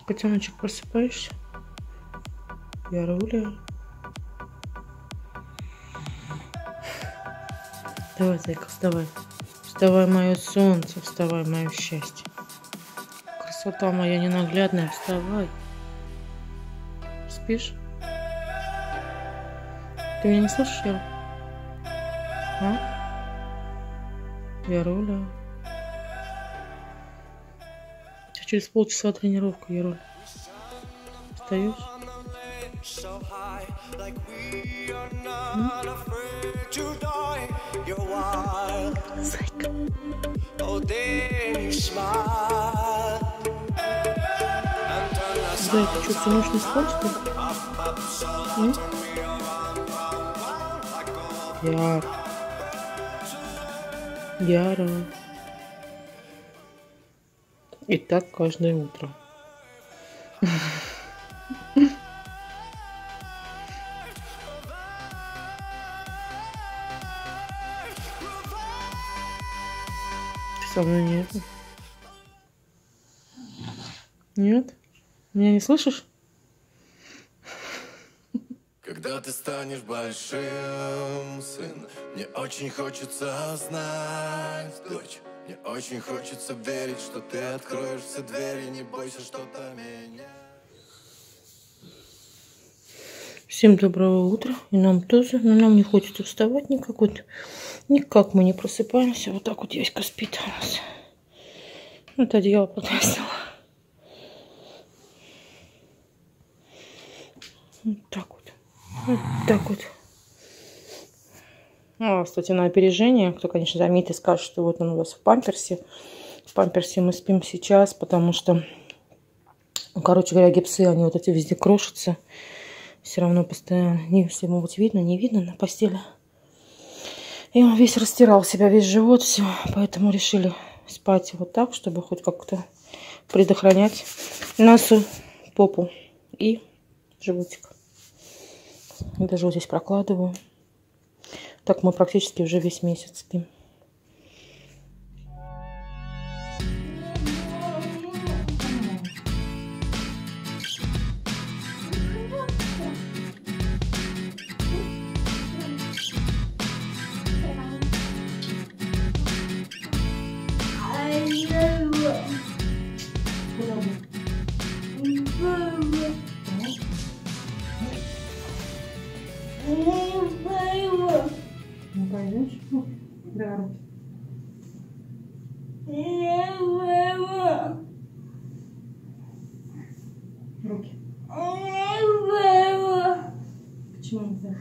Котеночек, просыпаешься? Яруля. Давай, зайка, вставай. Вставай, мое солнце, вставай, мое счастье. Красота моя ненаглядная, вставай. Спишь? Ты меня не слышишь, Яра? А? Яруля. У тебя через полчаса тренировка, Яруля. Встаешь? Зайка. Зайка, что, всю ночь не спал, что ли? Яр. Яра. И так каждое утро. Со мной нет. Нет? Меня не слышишь? Когда ты станешь большим, сын, мне очень хочется знать, дочь. Мне очень хочется верить, что ты откроешь все двери, не бойся что-то меня. Всем доброго утра. И нам тоже. Но нам не хочется вставать никак. Вот, никак мы не просыпаемся. Вот так вот Яська спит у нас. Вот одеяло подвесила. Вот так вот. Вот так вот. Ну, кстати, на опережение. Кто, конечно, заметит и скажет, что вот он у вас в памперсе. В памперсе мы спим сейчас, потому что, ну, короче говоря, гипсы, они вот эти везде крошатся. Все равно постоянно, не все могут видно, не видно на постели. И он весь растирал себя, весь живот, все. Поэтому решили спать вот так, чтобы хоть как-то предохранять носу, попу и животик. И даже вот здесь прокладываю. Так мы практически уже весь месяц спим. Не пойдешь? Да, руки. Руки. Почему нельзя?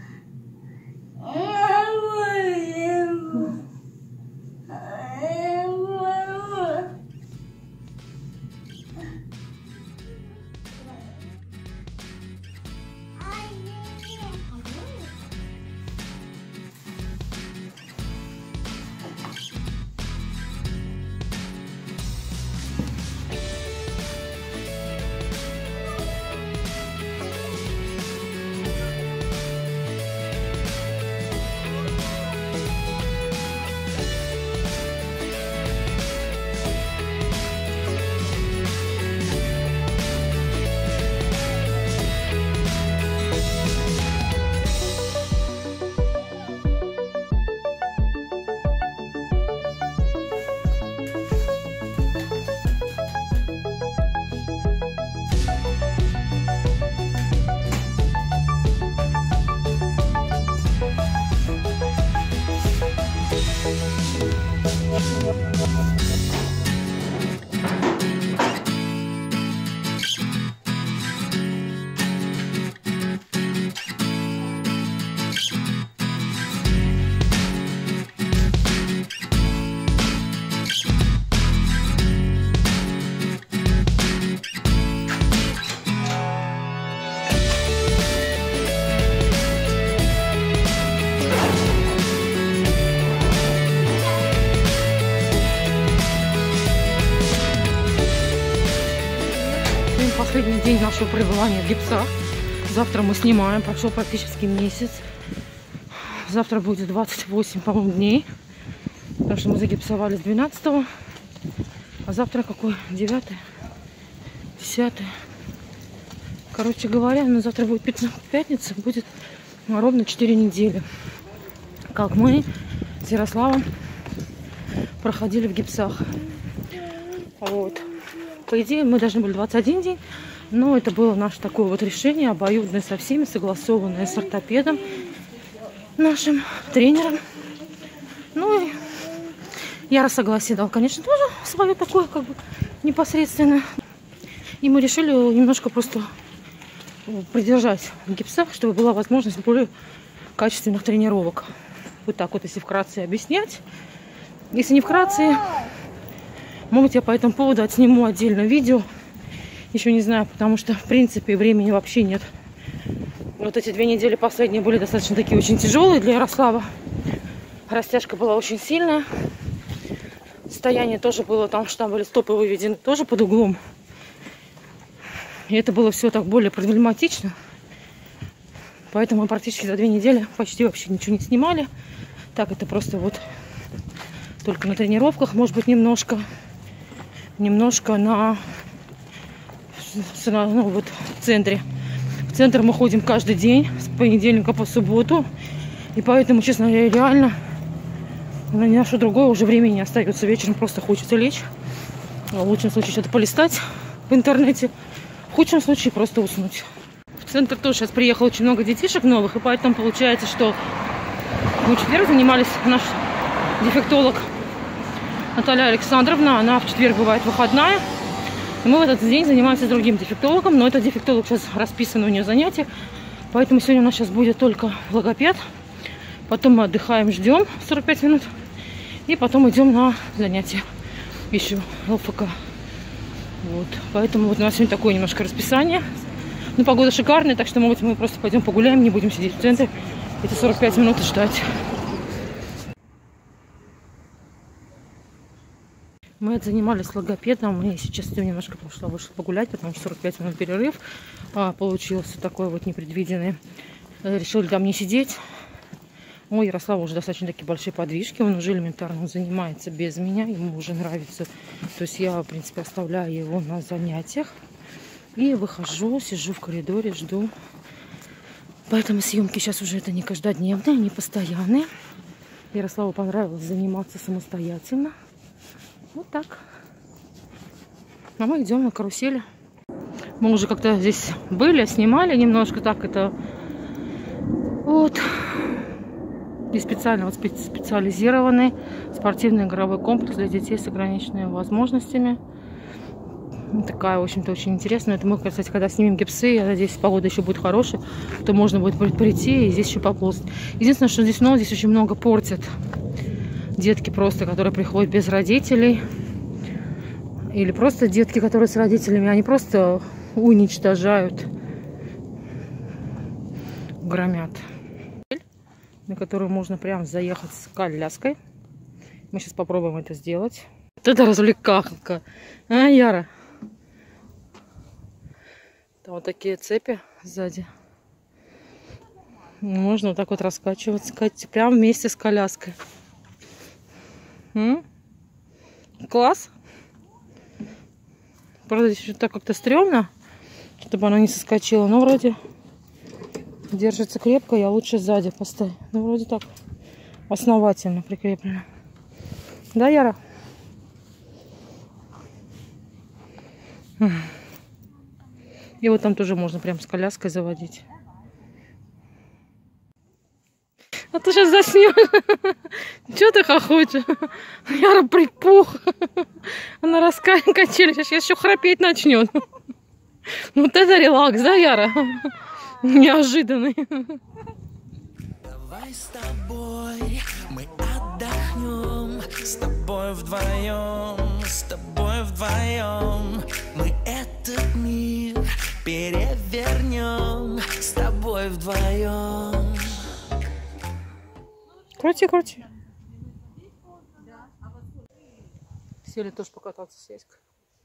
Последний день нашего пребывания в гипсах. Завтра мы снимаем. Прошел практически месяц. Завтра будет 28, по-моему, дней. Потому что мы загипсовали с 12-го. А завтра какой? 9-е? 10-е? Короче говоря, ну, завтра будет пятница, будет ровно 4 недели. Как мы с Ярославом проходили в гипсах. Вот. По идее, мы должны были 21 день, но это было наше такое вот решение, обоюдное со всеми, согласованное с ортопедом, нашим тренером. Ну и Яра согласие дал, конечно, тоже свое такое, как бы, непосредственно. И мы решили немножко просто придержать в гипсах, чтобы была возможность более качественных тренировок. Вот так вот, если вкратце объяснять. Если не вкратце, может быть, я по этому поводу отсниму отдельно видео. Еще не знаю, потому что, в принципе, времени вообще нет. Вот эти 2 недели последние были достаточно такие очень тяжелые для Ярослава. Растяжка была очень сильная. Состояние тоже было, там что там были стопы выведены тоже под углом. И это было все так более проблематично. Поэтому мы практически за 2 недели почти вообще ничего не снимали. Так, это просто вот только на тренировках, может быть, немножко на ну, вот в центре. В центр мы ходим каждый день, с понедельника по субботу. И поэтому, честно говоря, реально на ни на что другое уже времени не остается. Вечером просто хочется лечь. В лучшем случае что-то полистать в интернете. В худшем случае просто уснуть. В центр тоже сейчас приехало очень много детишек новых. И поэтому получается, что мы в четверг занимались, наш дефектолог Наталья Александровна. Она в четверг бывает выходная. И мы в этот день занимаемся с другим дефектологом. Но этот дефектолог сейчас расписан у нее занятия. Поэтому сегодня у нас сейчас будет только логопед. Потом мы отдыхаем, ждем 45 минут. И потом идем на занятия. Еще ЛФК. Вот. Поэтому вот у нас сегодня такое немножко расписание. Ну, погода шикарная, так что, может быть, мы просто пойдем погуляем, не будем сидеть в центре эти 45 минут и ждать. Мы занимались логопедом, и сейчас я немножко вышла погулять, потому что 45 минут перерыв получился такой вот непредвиденный. Решили там не сидеть. Ой, Ярослав уже достаточно такие большие подвижки, он уже элементарно занимается без меня, ему уже нравится. То есть я, в принципе, оставляю его на занятиях и выхожу, сижу в коридоре, жду. Поэтому съемки сейчас уже это не каждодневные, не постоянные. Ярославу понравилось заниматься самостоятельно. Вот так. А мы идем на карусели. Мы уже как-то здесь были, снимали немножко так это. Вот. И специально вот специализированный спортивный игровой комплекс для детей с ограниченными возможностями. Такая, в общем-то, очень интересная. Это мы, кстати, когда снимем гипсы, я надеюсь, погода еще будет хорошая, то можно будет прийти и здесь еще поползать. Единственное, что здесь много, здесь очень много портят. Детки просто, которые приходят без родителей. Или просто детки, которые с родителями, они просто уничтожают, громят. На которую можно прям заехать с коляской. Мы сейчас попробуем это сделать. Вот это развлекалка. А, Яра? Там вот такие цепи сзади. Можно вот так вот раскачиваться. Прям вместе с коляской. Класс. Правда, здесь еще так как-то стрёмно, чтобы она не соскочила. Но вроде держится крепко, я лучше сзади поставлю. Ну, вроде так основательно прикреплено. Да, Яра? И вот там тоже можно прям с коляской заводить. А ты сейчас заснешь. Чего ты хохочешь? Яра припух. Она раскачали. Сейчас еще храпеть начнет. Вот это релакс, да, Яра? Неожиданный. Давай с тобой мы отдохнем, с тобой вдвоем, мы этот мир перевернем, с тобой вдвоем. Крути, крути. Сели тоже покататься с Яськой.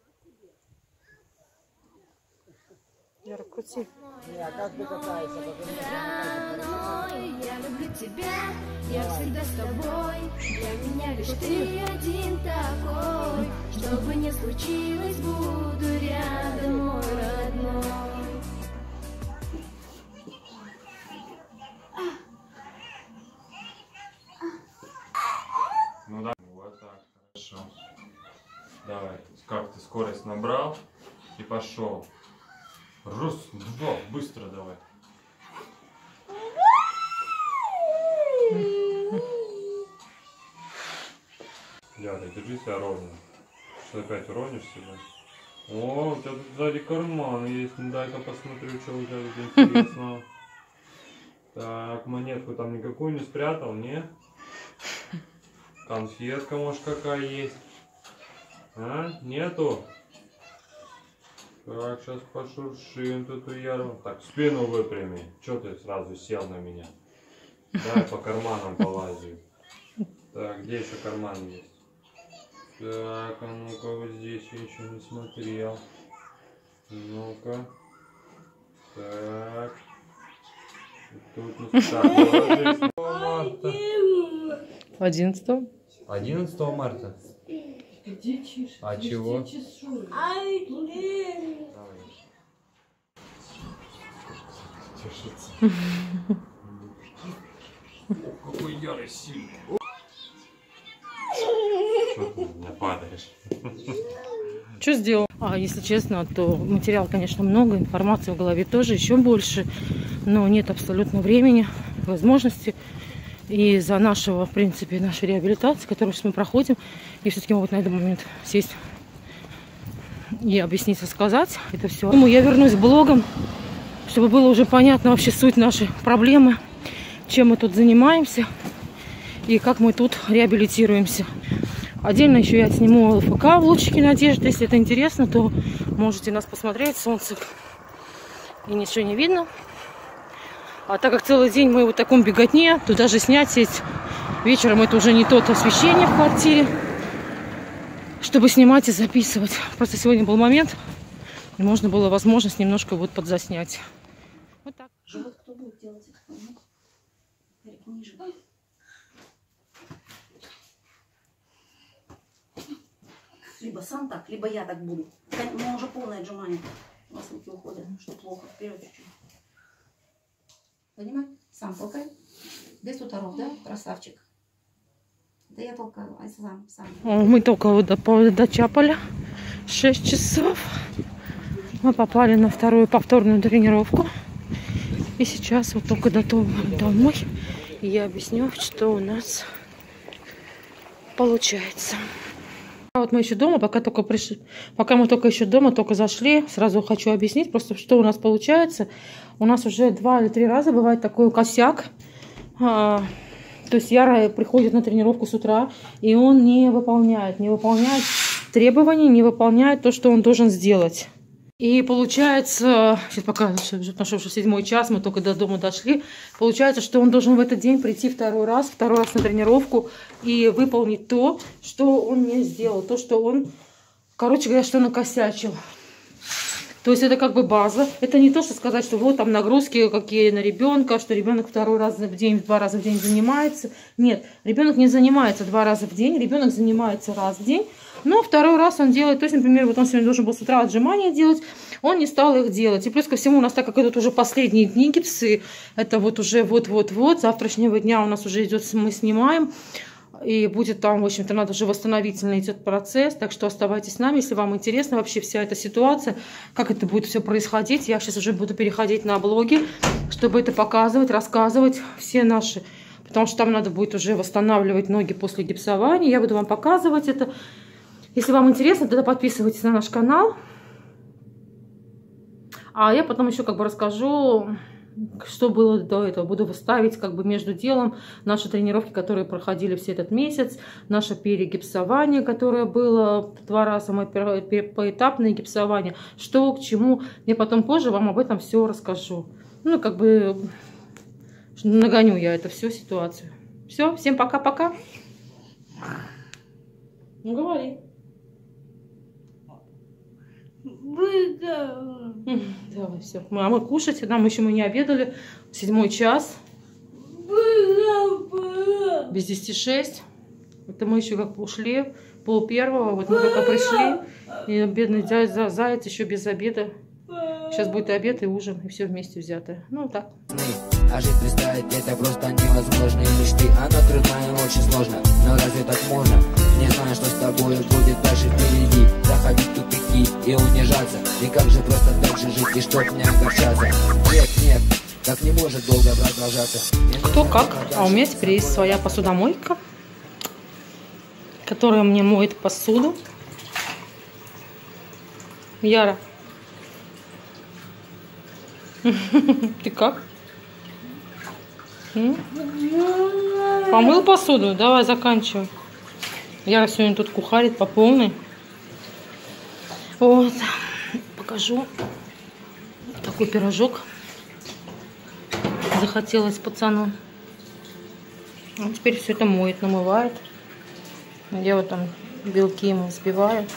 Яра, крути. Я люблю тебя, я всегда с тобой. Для меня лишь ты один такой. Что бы ни случилось, буду рядом, мой родной. Хорошо. Давай. Как ты скорость набрал и пошел. Раз, два, быстро давай. Ляля, держи себя ровно. Что опять уронишь себя? О, у тебя тут сзади карман есть. Ну дай-ка посмотрю, что у тебя тут интересного. Так, монетку там никакую не спрятал, не? Конфетка, может, какая есть? А? Нету? Так, сейчас пошуршим тут уяру. Так, спину выпрями. Че ты сразу сел на меня? Давай по карманам полазим. Так, где еще карман есть? Так, а ну-ка, вот здесь я еще не смотрел. Ну-ка. Так. Тут не так, марта. 11-го. 11 марта. Где чешешь? А чего? Чешется. Какой ярый сильный. Что ты на меня падаешь? Что сделал? Если честно, то материал, конечно, много, информации в голове тоже еще больше, но нет абсолютно времени, возможности. И из-за нашего, в принципе, нашей реабилитации, которую мы проходим, и все-таки могут на этот момент сесть и объяснить, рассказать это все. Поэтому я вернусь к блогам, чтобы было уже понятно вообще суть нашей проблемы, чем мы тут занимаемся и как мы тут реабилитируемся. Отдельно еще я сниму ЛФК в лучике надежды. Если это интересно, то можете нас посмотреть. Солнце и ничего не видно. А так как целый день мы в таком беготне, то даже снять сесть вечером это уже не тот освещение в квартире, чтобы снимать и записывать. Просто сегодня был момент, и можно было возможность немножко вот подзаснять. Вот так. Живот кто будет делать это? Эрик, ниже. Либо сам так, либо я так буду. У меня уже полное отжимание. У вас руки уходят, что плохо. Вперед чуть-чуть. Понимаешь? Сам толкай. Без туторов, да? Красавчик. Да я толкаю, а сам. Мы только вот дочапали 6 часов. Мы попали на вторую повторную тренировку. И сейчас вот только домой. И я объясню, что у нас получается. Вот мы еще дома, пока мы только еще дома, только зашли, сразу хочу объяснить просто, что у нас получается. У нас уже 2 или 3 раза бывает такой косяк. То есть Яра приходит на тренировку с утра, и он не выполняет требования, не выполняет то, что он должен сделать. И получается, сейчас пока нашел 7-й час, мы только до дома дошли, получается, что он должен в этот день прийти второй раз на тренировку и выполнить то, что он не сделал, то, что он, короче говоря, что накосячил. То есть это как бы база. Это не то, что сказать, что вот там нагрузки какие на ребенка, что ребенок 2 раза в день, 2 раза в день занимается. Нет, ребенок не занимается 2 раза в день, ребенок занимается раз в день. Но 2-й раз он делает, то есть, например, вот он сегодня должен был с утра отжимания делать, он не стал их делать. И плюс ко всему у нас, так как идут уже последние дни гипсы, это вот уже вот-вот-вот, завтрашнего дня у нас уже идет, мы снимаем, и будет там, в общем-то, надо же восстановительный идет процесс, так что оставайтесь с нами, если вам интересна вообще вся эта ситуация, как это будет все происходить. Я сейчас уже буду переходить на блоги, чтобы это показывать, рассказывать все наши, потому что там надо будет уже восстанавливать ноги после гипсования, я буду вам показывать это. Если вам интересно, тогда подписывайтесь на наш канал. А я потом еще как бы расскажу, что было до этого. Буду выставить как бы между делом наши тренировки, которые проходили все этот месяц, наше перегипсование, которое было 2 раза, мы поэтапное гипсование, что к чему. Я потом позже вам об этом все расскажу. Ну, как бы нагоню я эту всю ситуацию. Все, всем пока-пока. Ну, говори. Давай, все. Мы кушать, нам еще мы не обедали. 7-й час. Без 10:06. Это мы еще как ушли. 12:30. Вот мы только пришли. И бедный заяц еще без обеда. Сейчас будет обед и ужин. И все вместе взятое. Ну, так. А жить представить это просто невозможно. И мечты, а накрываем очень сложно. Но разве так можно? Не знаю, что с тобой будет дальше впереди. Заходить в тупики и унижаться. И как же просто так же жить и чтоб не огорчаться? Нет, нет, так не может долго продолжаться. Кто как, а у меня теперь есть своя посудомойка, которая мне моет посуду. Яра, ты как? Помыл посуду? Давай, заканчивай. Яра сегодня тут кухарит по полной. Вот, покажу. Такой пирожок захотелось пацану. Он теперь все это моет, намывает. Я вот там белки ему взбиваю.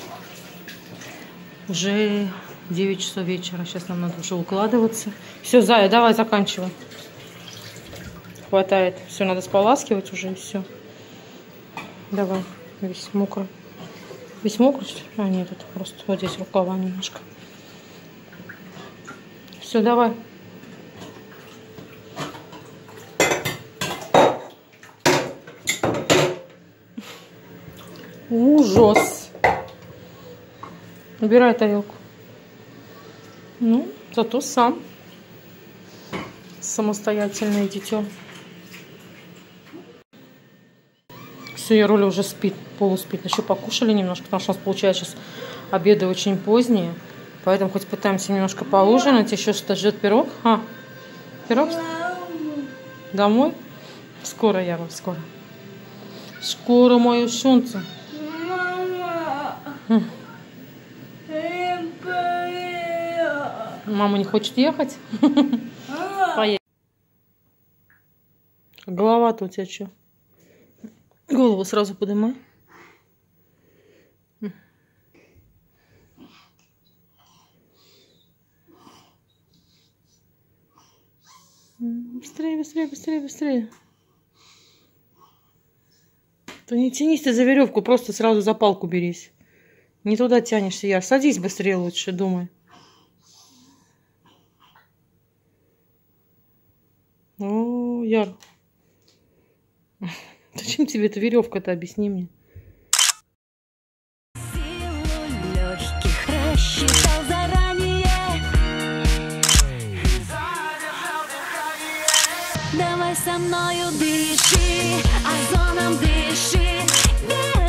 Уже 9 часов вечера. Сейчас нам надо уже укладываться. Все, Зая, давай заканчивай. Хватает. Все, надо споласкивать уже и все. Давай. Весь мокрый. Весь мокрый, что ли? А, нет, это просто вот здесь рукава немножко. Все, давай. Ужас. Убирай тарелку. Ну, зато сам самостоятельное дитё. Все, Яруля уже спит, полуспит. Еще покушали немножко, потому что у нас получается сейчас обеды очень поздние. Поэтому хоть пытаемся немножко поужинать. Еще что-то ждет пирог. А, пирог? Домой? Скоро, Яра, скоро. Скоро, мое солнце. Мама не хочет ехать? Поедем. Голова-то у тебя что? Голову сразу поднимай. Быстрее, быстрее, быстрее, быстрее. То не тянись ты за веревку, просто сразу за палку берись. Не туда тянешься, Яр. Садись быстрее лучше, думай. О, Яр. Зачем тебе эта веревка-то, объясни мне. Силу легких рассчитал заранее. Давай со мною дыши, озоном дыши.